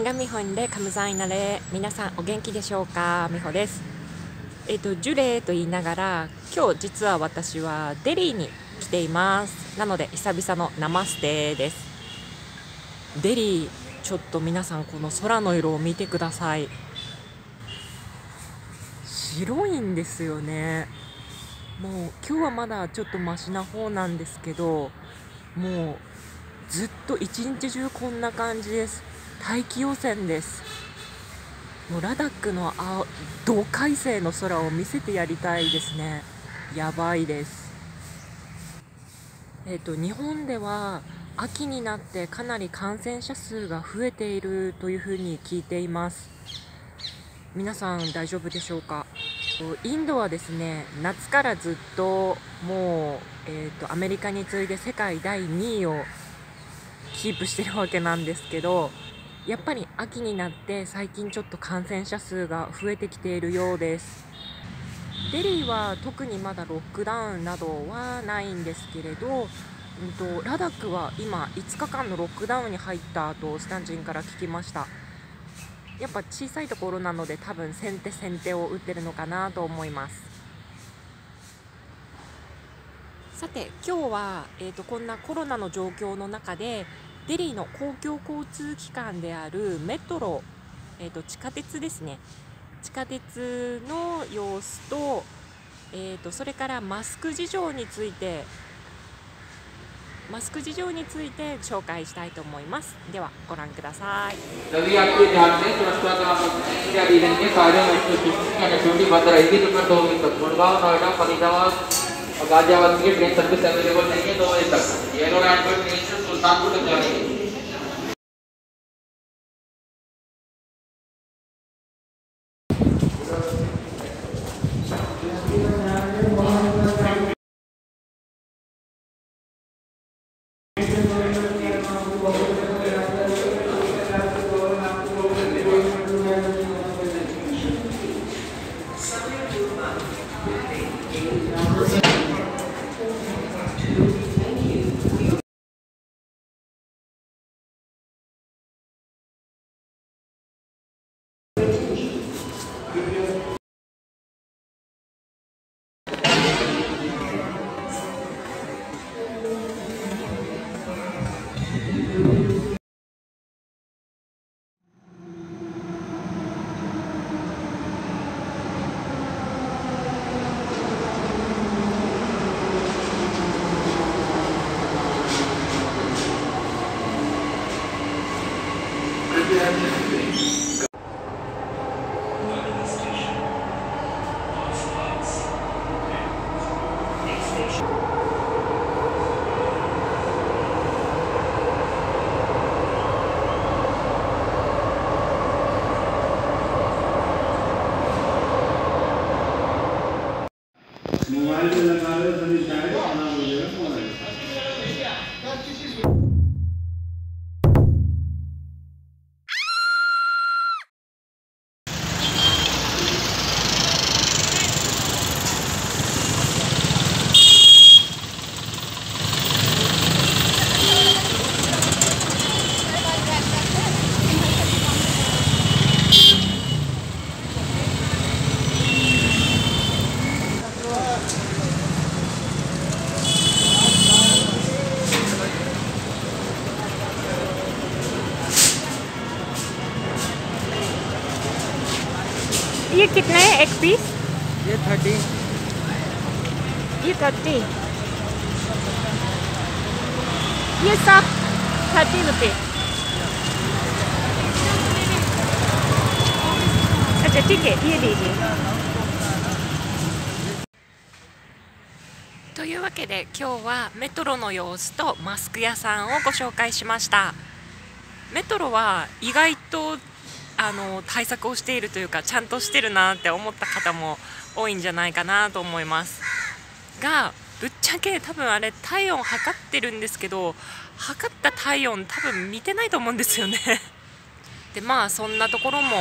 ラミホンでカムザイナレ、皆さんお元気でしょうか。ミホです。ジュレーと言いながら、今日実は私はデリーに来ています。なので久々のナマステです。デリー、ちょっと皆さんこの空の色を見てください。白いんですよね。もう今日はまだちょっとマシな方なんですけど、もうずっと一日中こんな感じです。大気汚染です。もうラダックの同快晴の空を見せてやりたいですね。やばいです。日本では秋になってかなり感染者数が増えているというふうに聞いています。皆さん大丈夫でしょうか。インドはですね、夏からずっともう、アメリカに次いで世界第2位をキープしてるわけなんですけど、やっぱり秋になって最近ちょっと感染者数が増えてきているようです。デリーは特にまだロックダウンなどはないんですけれど、ラダックは今5日間のロックダウンに入ったとスタンジンから聞きました。やっぱ小さいところなので多分先手を打ってるのかなと思います。さて今日は、こんなコロナの状況の中でデリーの公共交通機関であるメトロ、地下鉄ですね、地下鉄の様子と、それからマスク事情について紹介したいと思います。ではご覧ください。 गाजियाबाद की train service available नहीं है 2 बजे तक। येलो लाइन पर ट्रेन से सुल्तानपुर तक जाएगी। मोबाइल पे लगा लो तो शायद खाना मिलेगा मोबाइल। ये कितना है एक पीस? ये 30। ये 30, ये सब 30 रुपये। अच्छा ठीक है, ये लीजिए। というわけで今日はメトロの様子とマスク屋さんをご紹介しました。メトロは意外と対策をしているというかちゃんとしてるなって思った方も多いんじゃないかなと思いますが、ぶっちゃけ多分あれ体温測ってるんですけど、測った体温多分見てないと思うんですよねでまあそんなところも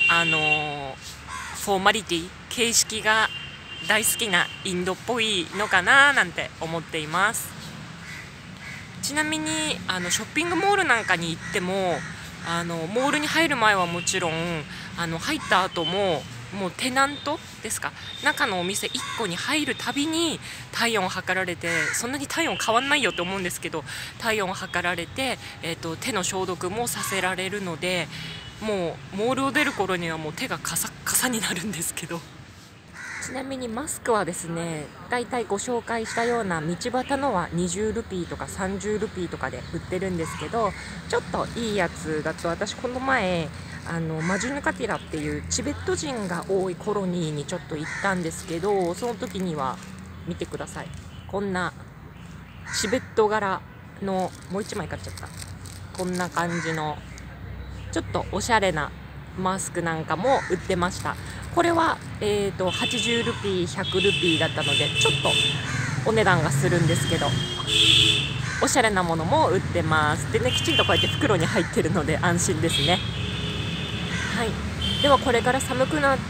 フォーマリティ、形式が大好きなインドっぽいのかななんて思っています。ちなみにショッピングモールなんかに行ってもモールに入る前はもちろん入った後ももうテナントですか、中のお店1個に入るたびに体温を測られて、そんなに体温変わんないよって思うんですけど、体温を測られて、手の消毒もさせられるので、もうモールを出る頃にはもう手がカサッカサになるんですけど。ちなみにマスクはですね、だいたいご紹介したような道端のは20ルピーとか30ルピーとかで売ってるんですけど、ちょっといいやつだと、私この前マジュヌカティラっていうチベット人が多いコロニーにちょっと行ったんですけど、その時には見てください、こんなチベット柄の、もう1枚買っちゃった、こんな感じのちょっとおしゃれなマスクなんかも売ってました。これは、80ルピー100ルピーだったのでちょっとお値段がするんですけど、おしゃれなものも売ってます。でね、きちんとこうやって袋に入ってるので安心ですね。はい、ではこれから寒くなって、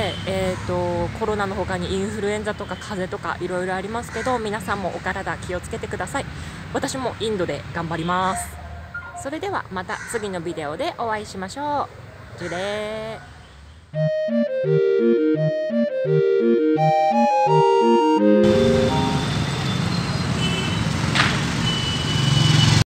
コロナの他にインフルエンザとか風邪とかいろいろありますけど、皆さんもお体気をつけてください。私もインドで頑張ります。それではまた次のビデオでお会いしましょう。ジュレー。